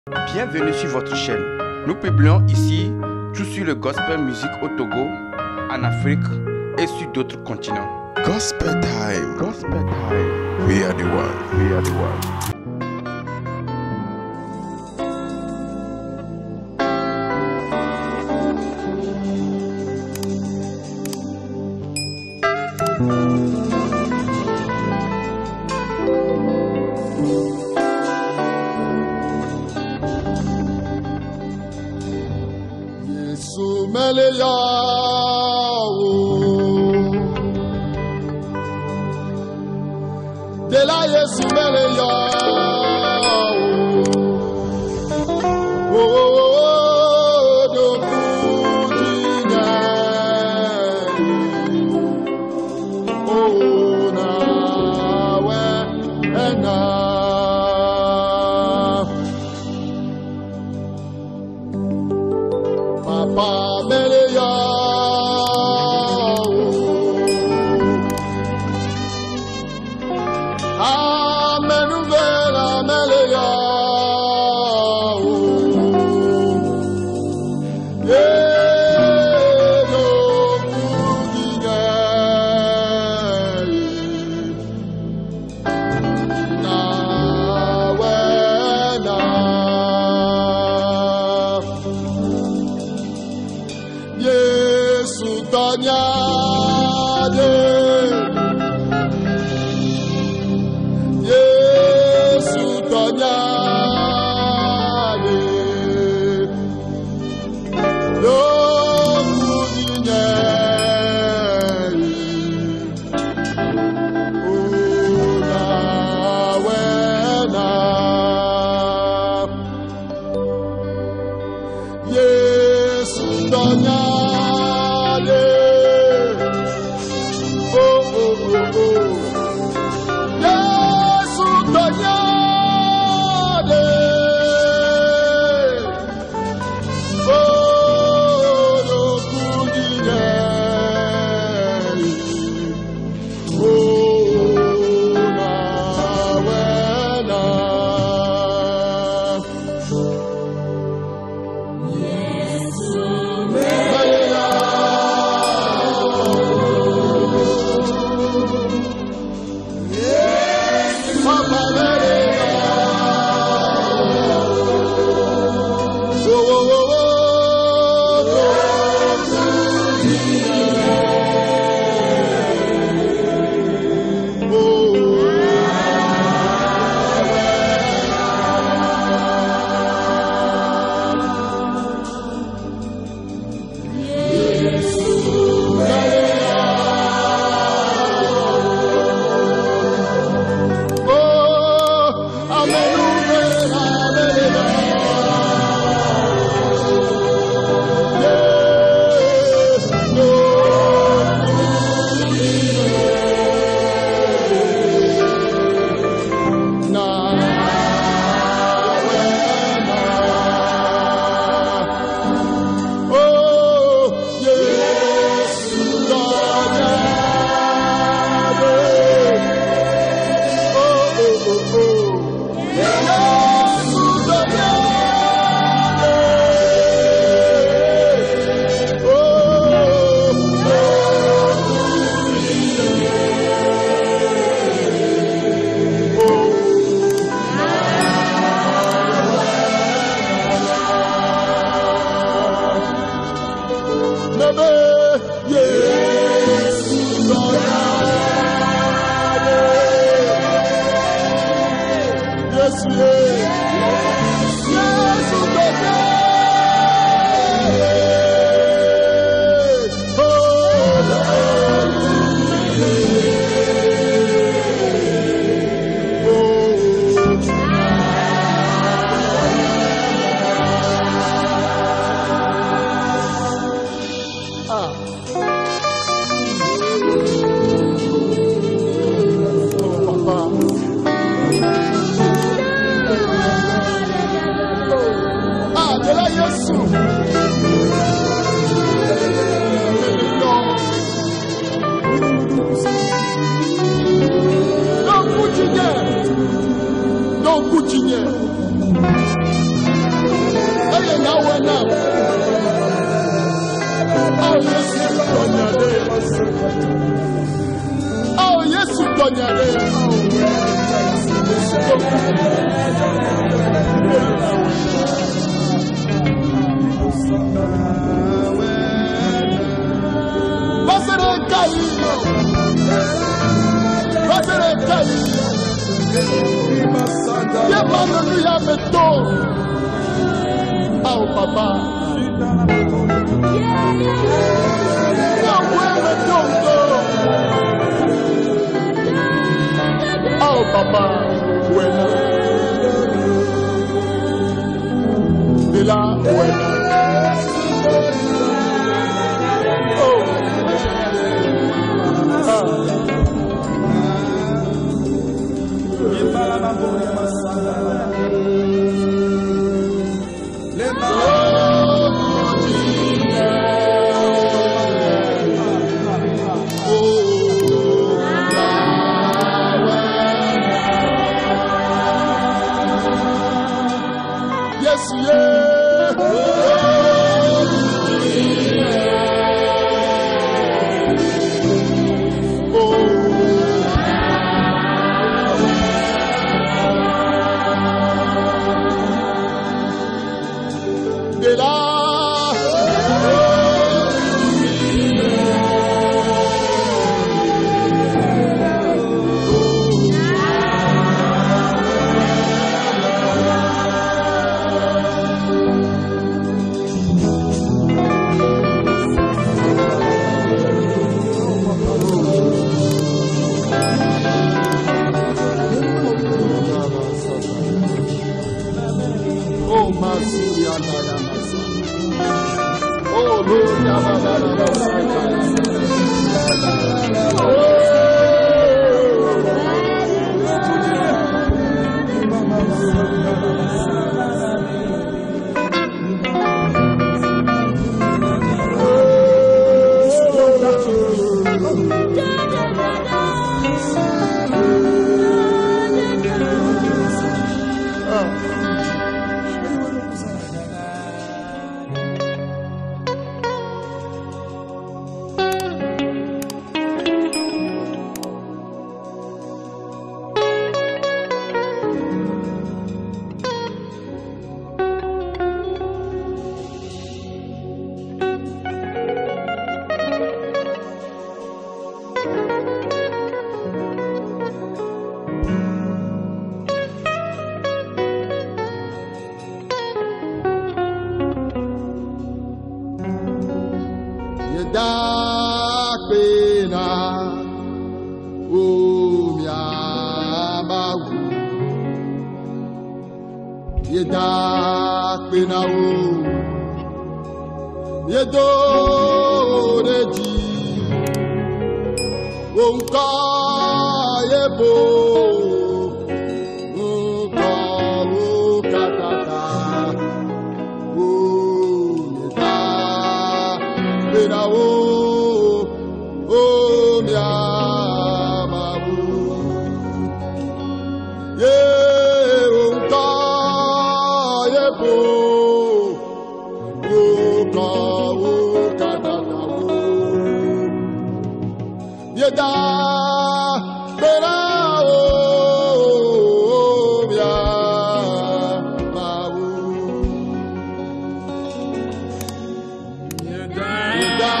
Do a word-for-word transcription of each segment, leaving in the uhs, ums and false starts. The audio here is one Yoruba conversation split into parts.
Bienvenue sur votre chaîne. Nous publions ici tout sur le gospel music au Togo, en Afrique et sur d'autres continents. Gospel time. Gospel time. We are the one. We are the one. Yesu meleya o de la Yesu meleya o o do kujina o na we ena Papa meleya amenuvela meleya yedo kudine na wena Yesu tanyade Yesu tanyade Lokudine Una wena Yesu tanyade Don't put in Alléluia, mettons. Oh, papa. Yahweh, mettons. Oh, papa. Bueno. De la buena. Oh. Ah. Yes, yeah. Oh. De la Oh, Masuya Nagamasa. Oh, Lord, Yedakena umyamawu Yedakena um Yedoreji Unka yebo Unka ukatata Yedakena um Oh, mi amabu, ye unka ye po, unka unka da da ye da bera oh mi amabu, ye da ye da.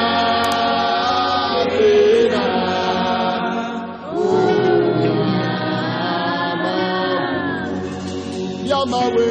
My way.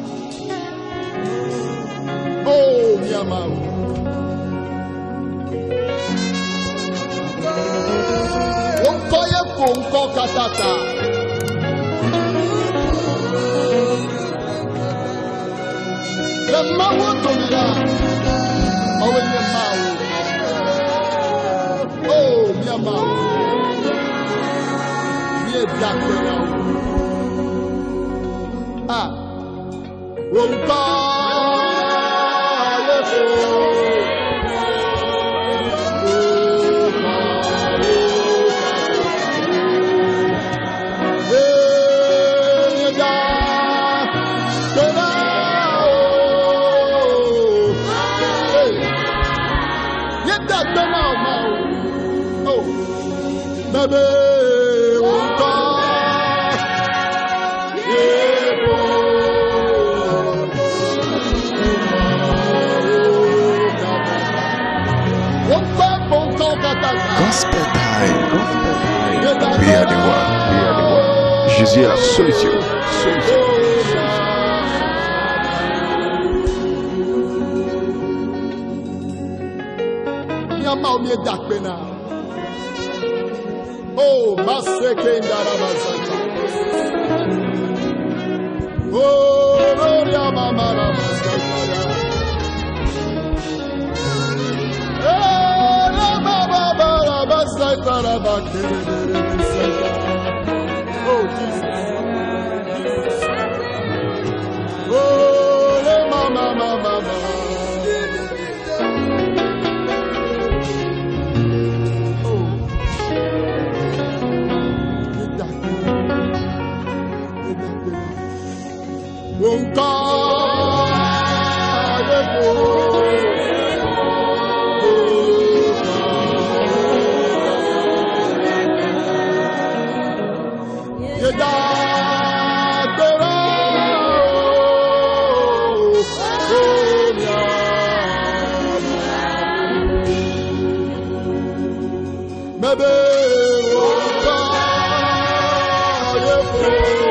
Oh, bonko katata. Le mawo tonira. Awe ye mawo. Oh, mi mawo. Mi dakera. Ah. Bonko. Baby, Gospel time. Gospel time. We are the one. We are the one. Jésus est la solution. Solution. Oh, Maseke Ndarabazata. Oh, Gloria Mama Ramasata. Eh, Mama Ramasata Rabakere. Oh, Jesus. Oh, Mama Mama Mama. Bonka yeko, yeda dora, mebe bonka yeko.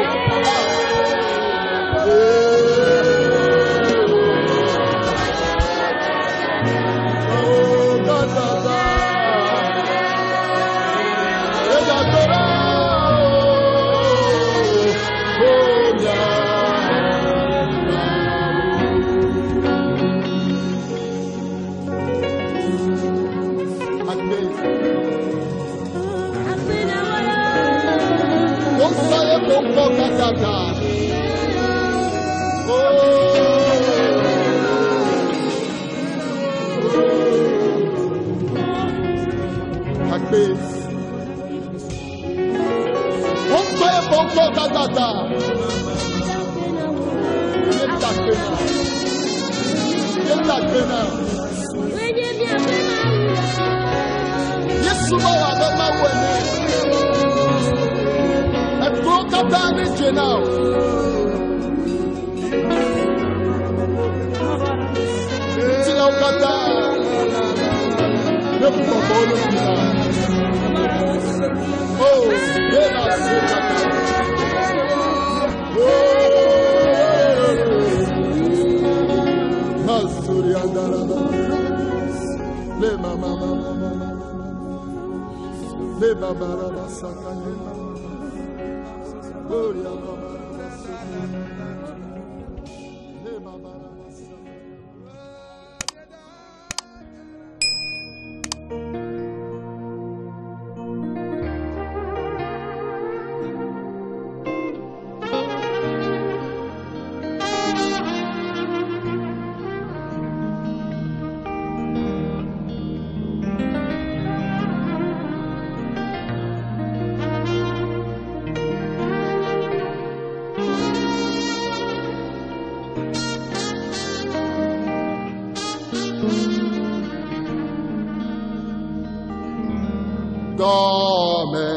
Gome,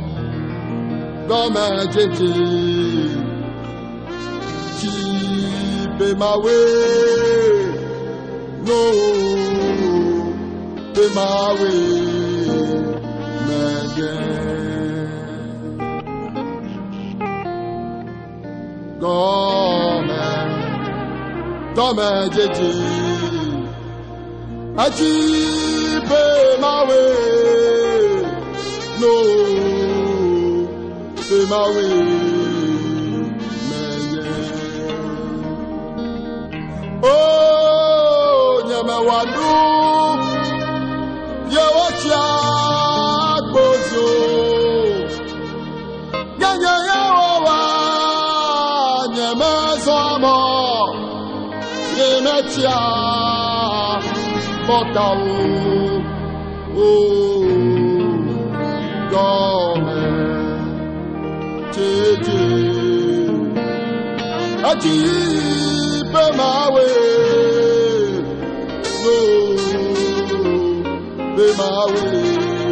gome jeje, keep my way, no, be my way, again. Gome, gome jeje, keep my way. No, my way. Oh, Nyamawadu, Yawacha Bozo, Nyanya Yawa, Nyamazamo, Yemetia, Motau, oh, Gome, Titi, Ati. My way, no, be my way.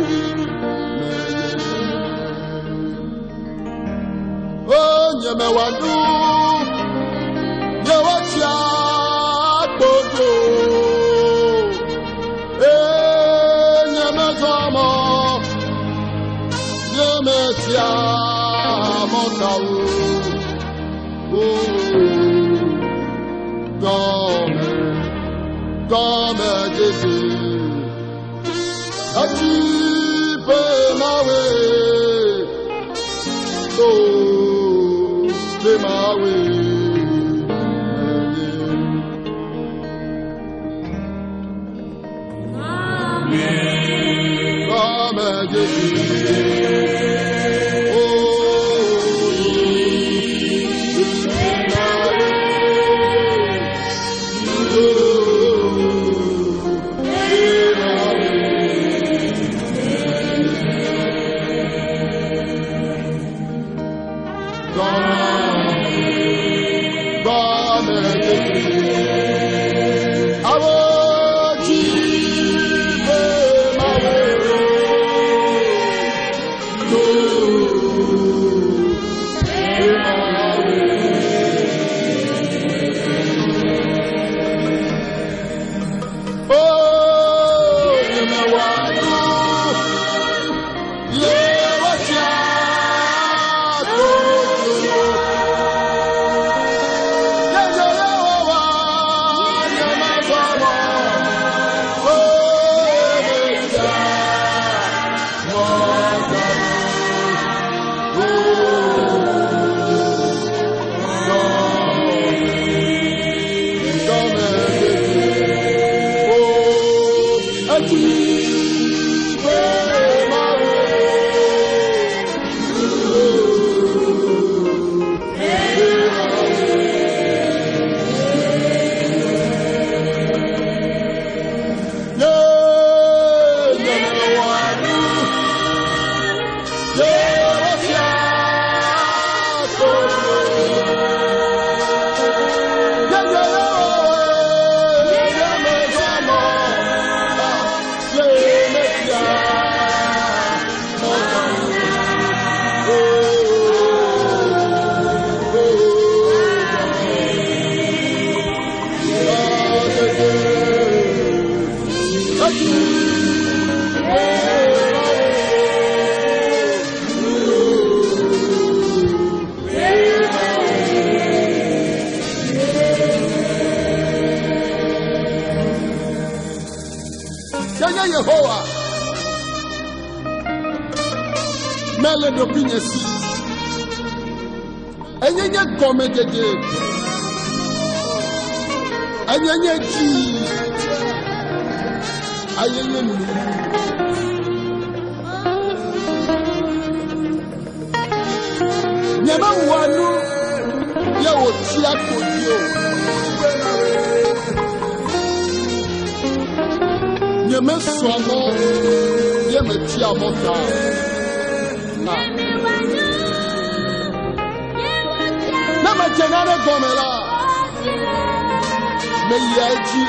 Oh, Nyamawadu, Yawacha Bodo, eh, Nyamazamo, Yametia Motau, oh. Come, come, Jesus. I keep my way. Oh, be my way. Come, Jesus. Yehovah, Melon opinion seat, and you get commented, and you get cheese. I am never one. You will cheer for you. You may swallow, you may cheer more down. Never can another Gomela. May Yaji,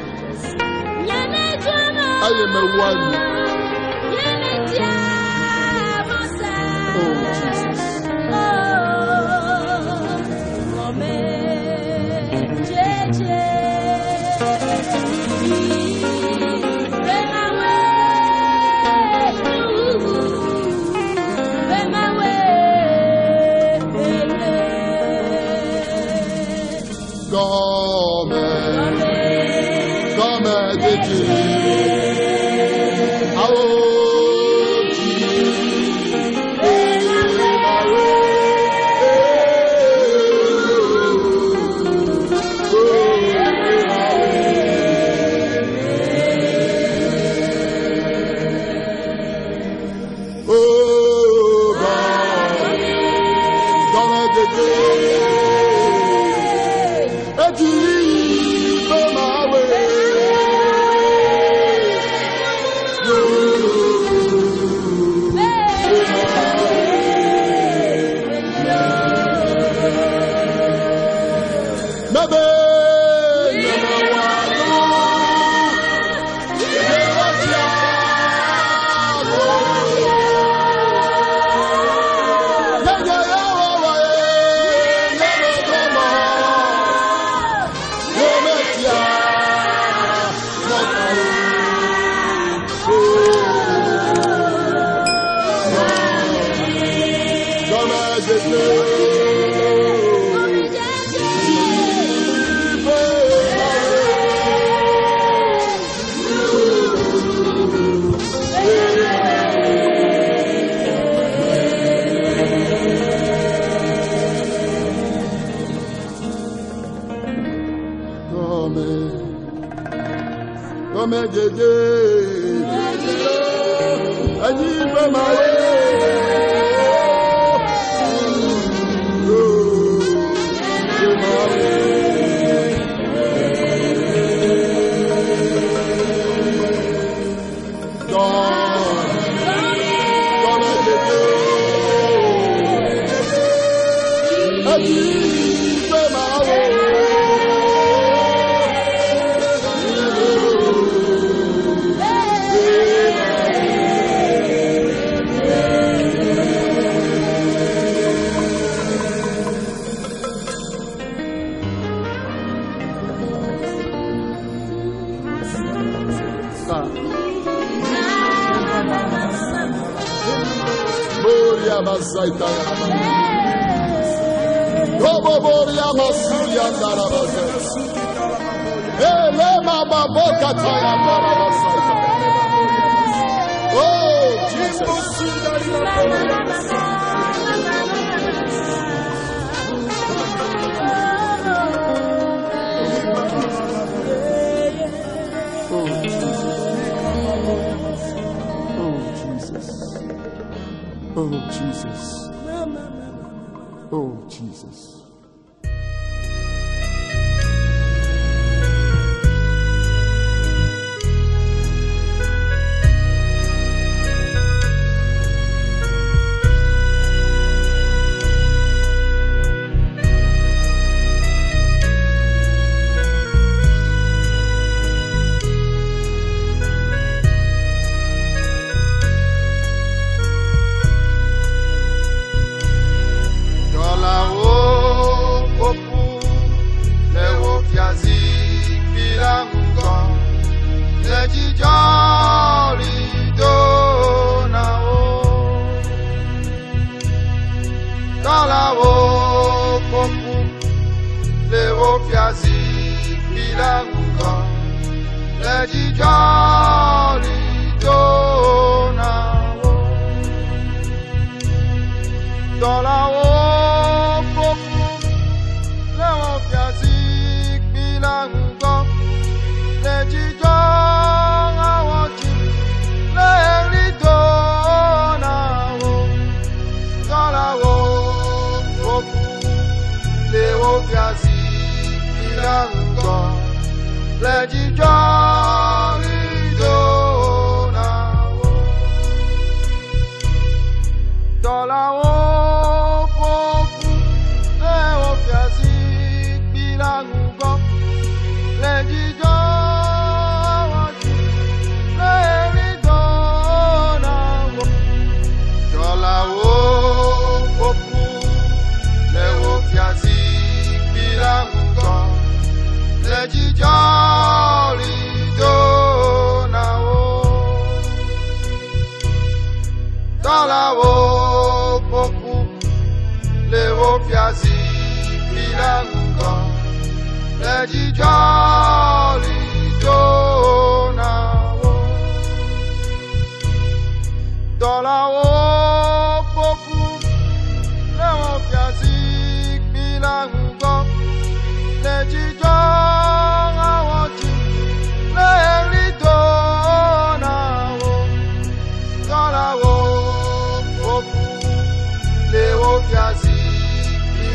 I am a one. Oh, Jesus. Oh, Jesus.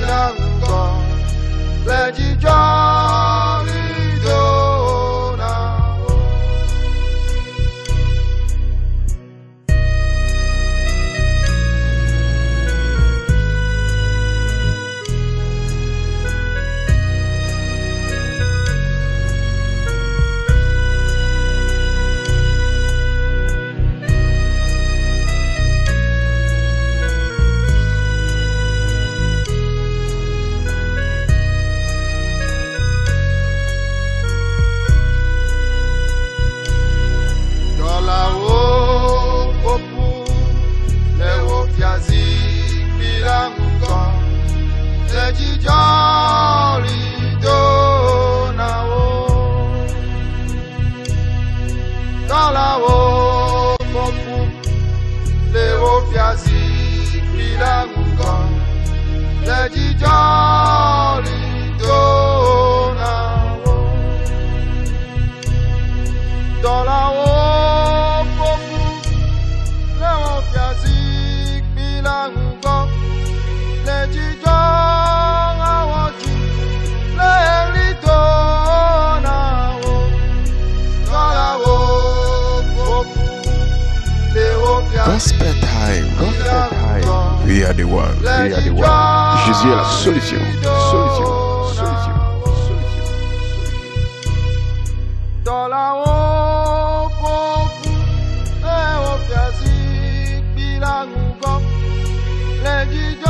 Gospel time, gospel time. We are the one, we are the one. Jésus est la solution, solution, solution, solution, solution. Dans la haut, beaucoup, et au piazi, bilango, les guidons,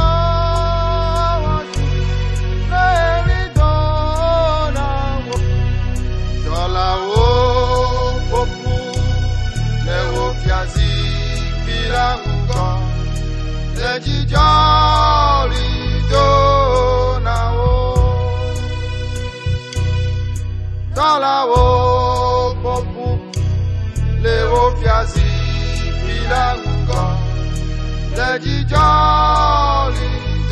les lidons, dans la haut, beaucoup, les au piazi. Le jijali donao dans la haut popu le ofiasi bilango le jijali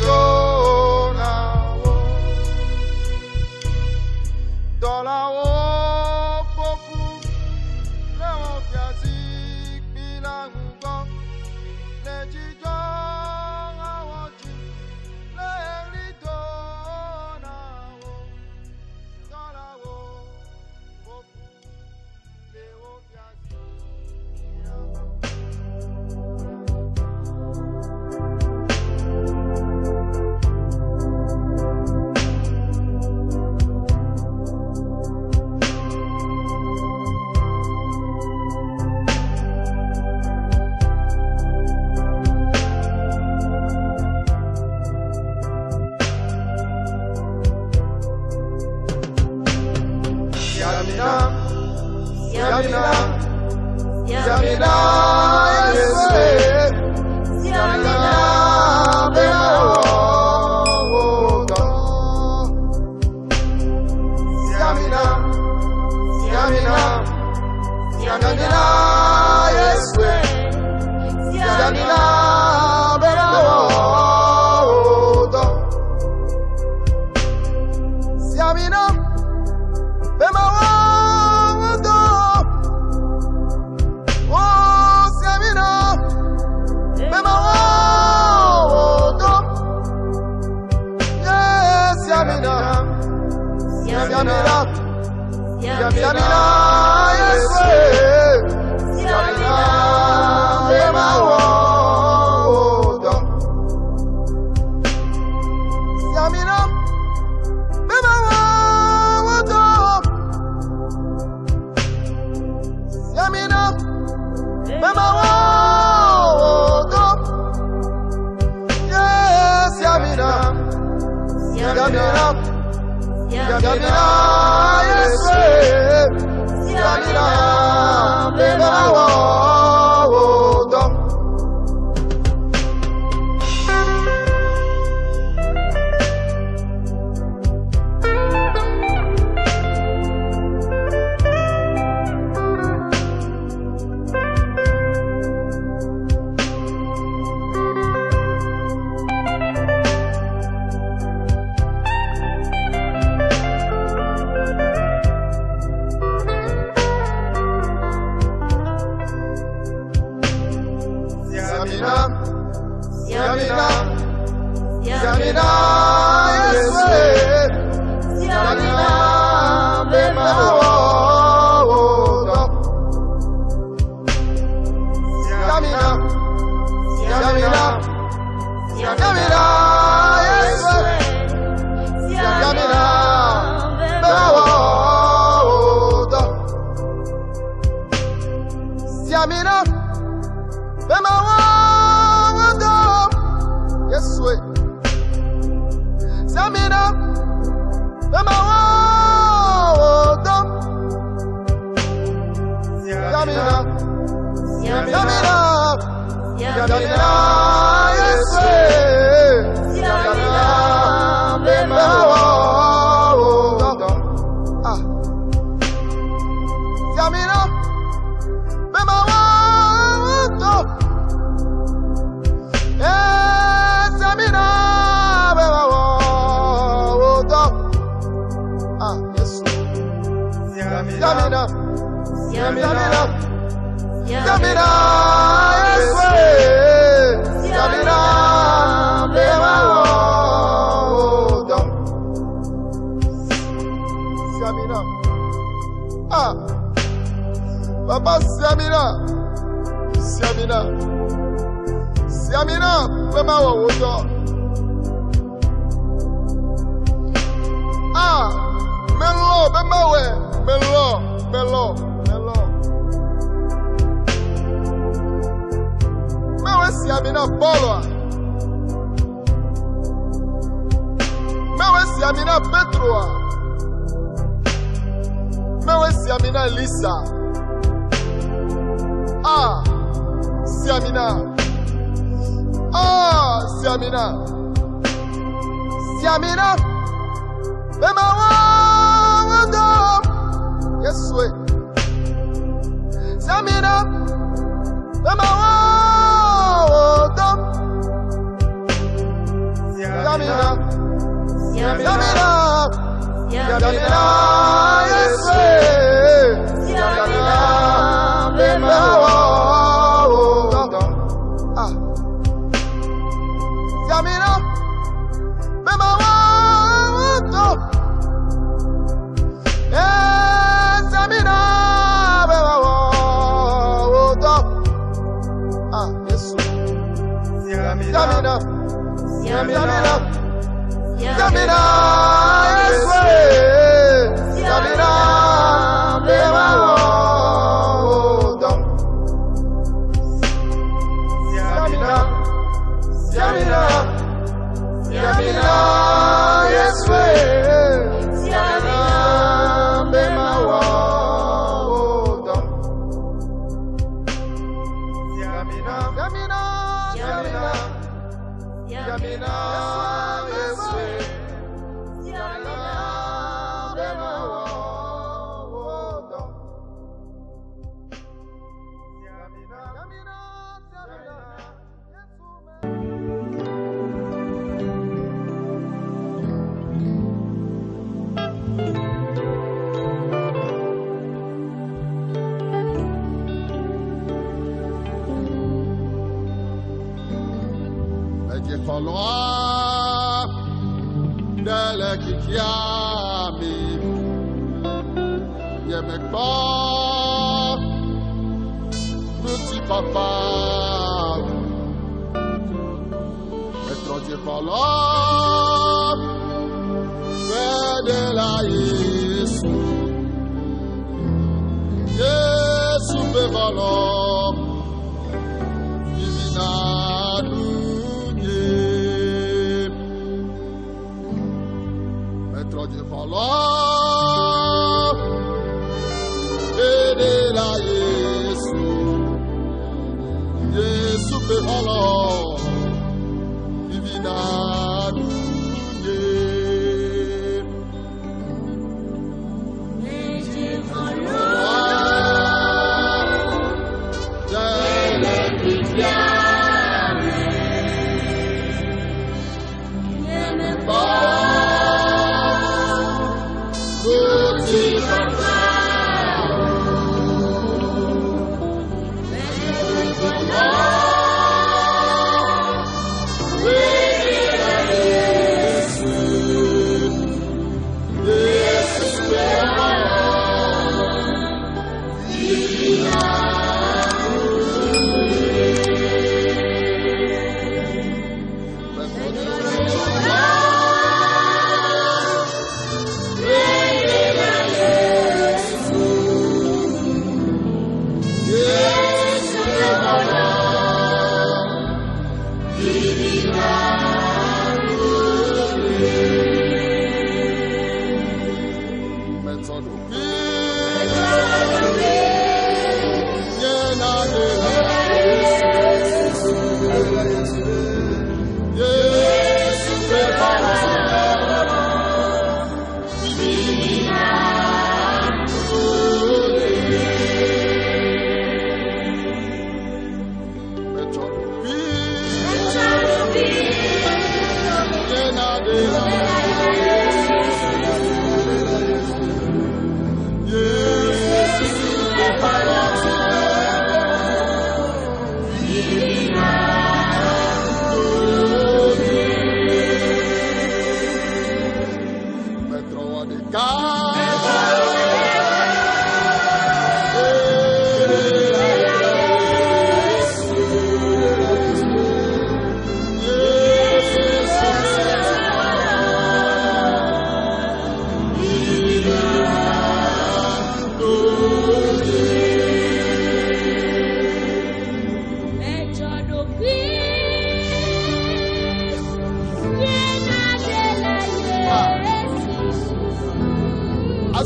donao dans la haut popu le ofiasi bilango le jijali Yamina, Yamina, Yamina, Yamina, Yamina, Yamina. Siamina, Yesu. Siamina, bema wo. Ah. Siamina, bema wo. Eh, Siamina, bema wo. Ah, Yesu. Siamina, Siamina, Siamina, Yesu. Siamina, bema wo. Siamina, ah, Papa Siamina, Siamina, Siamina, bema wo. Ah, Melo, bema we, Melo, Melo, Melo. Mewe Siamina Paulo. Mewe Siamina Petro. Mewe Siamina Lisa. Ah, Siamina. Ah, Siamina. Siamina. Bema wo. Yes, way. Siamina, bema wo. Siamina, Siamina, Siamina, yes, way. Siamina, bema wo. Ah, Siamina, bema wo. Siamina, Siamina, Siamina, Yesu. Siamina, bema wo. Siamina, Siamina, Siamina, Yesu. Siamina, bema wo. Siamina, Siamina. Siamina, Yesu. Siamina, bema wo. Siamina, Siamina, Siamina, Yesu. Falloir de la kikiami Yeme pas Petit papa Metro Dieu falloir de la Yesu Yesu be valor Divinadu Dieu falloir aider la Yesu Yesu be valor divina We're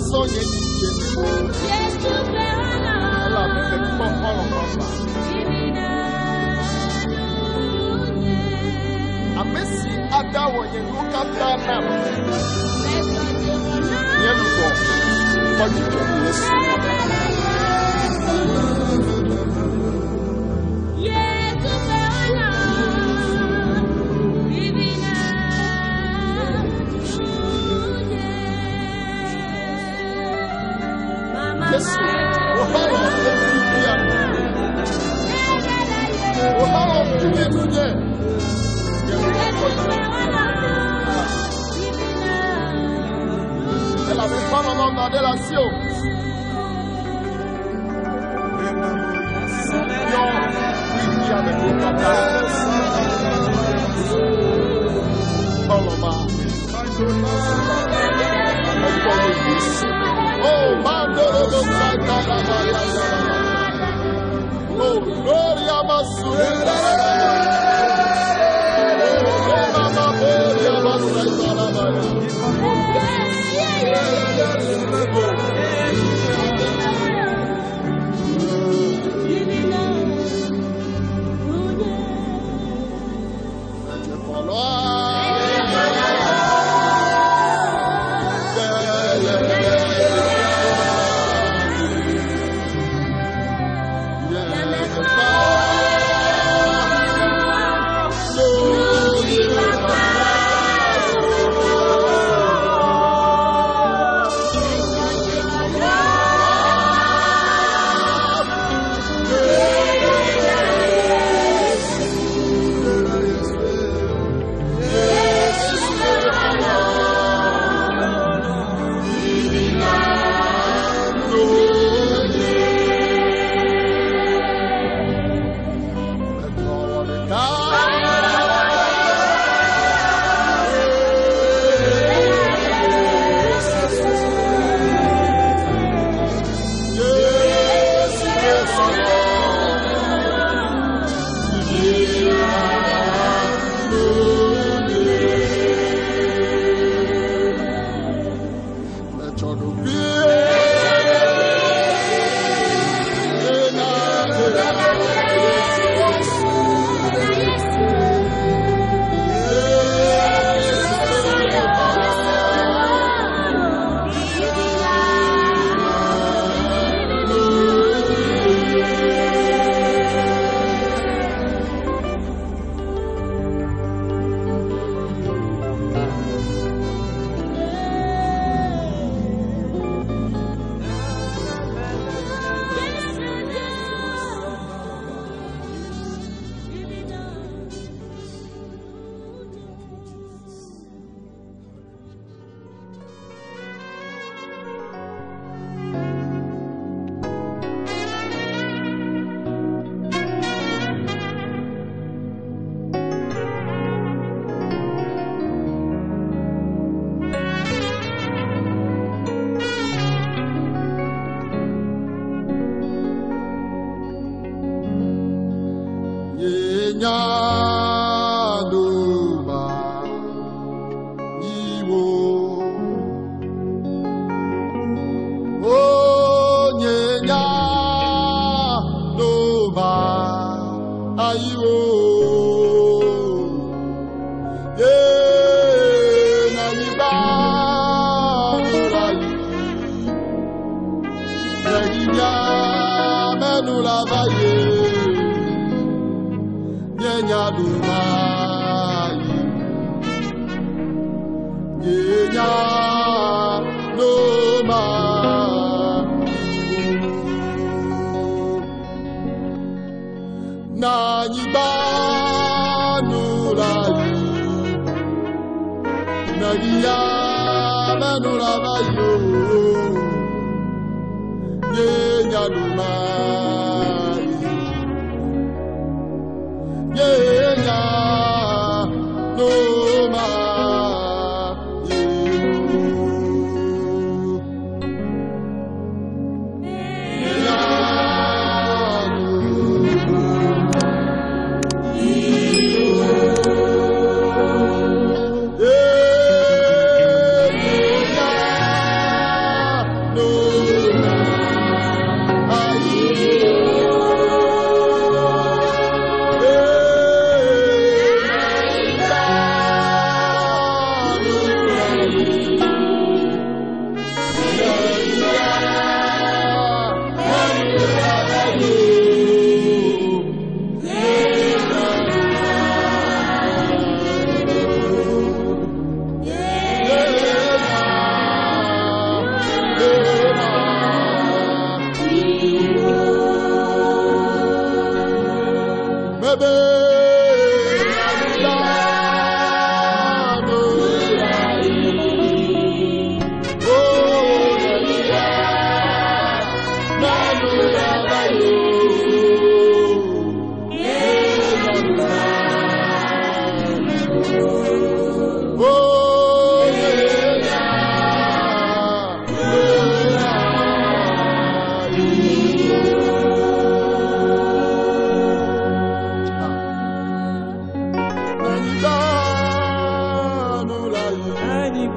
sonye ala me ko holo mama amesi adawo ye ko kata na ye ko ko jijo yesu Yes, elle avait pas maman demandé la sio. Oh, mandoro do Santa la Maria. Oh, gloria masura. Oh, mama gloria masura la Maria.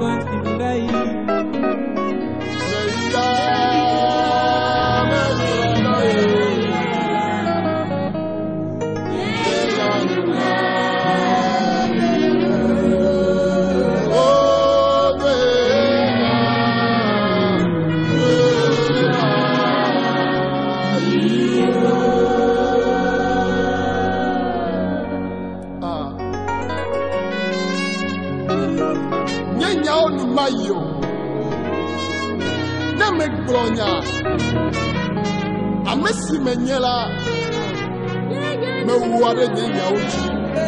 Mayo, ne me glonya, a messi menyela, me ware nyenya uchi.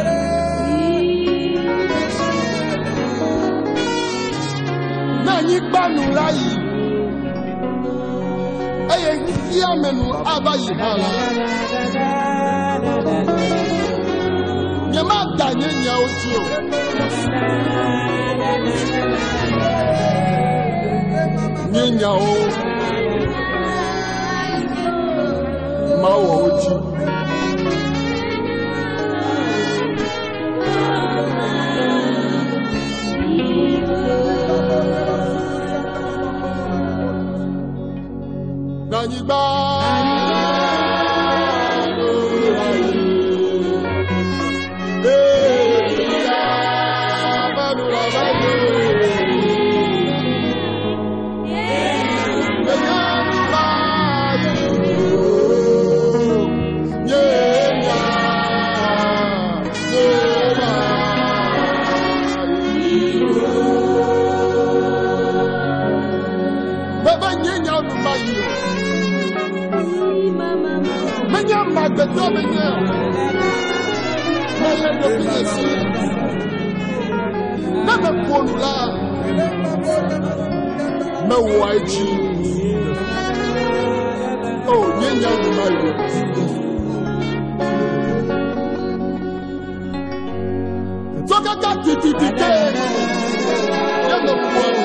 Na nyibanu lai, eye kia menu abayi hala. Nyama da nyenya uchi o. Nyenya o mawo oji Nanyiba the dominion. Never put love. No white oh, Yenya, my so that got to the day. Yellow one.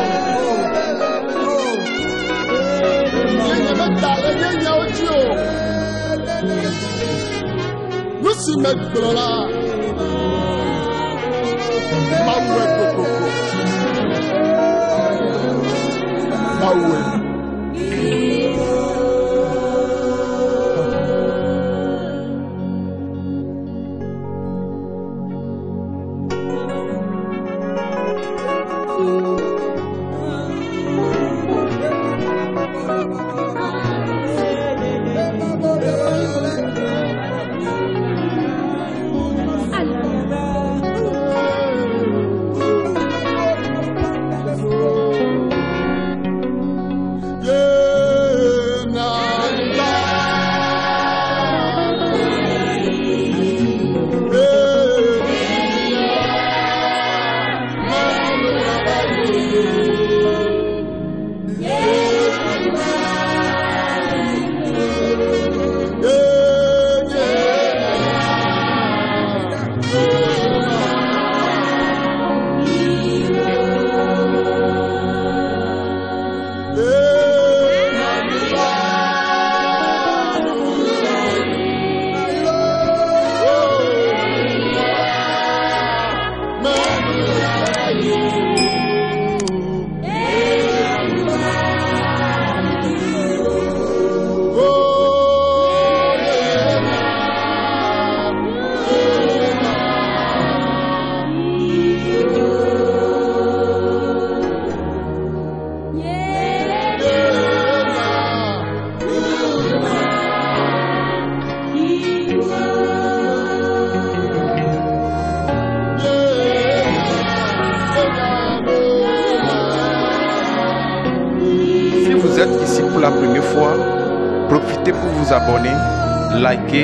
Yenya, Lucy Medbrola Mawe Coco Mawe Vous êtes ici pour la première fois, profitez pour vous abonner, liker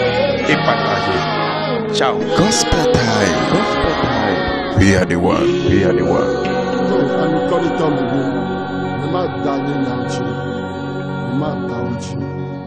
et partager. Ciao. Gospel time. Gospel time. We are the one. We are the one. I'm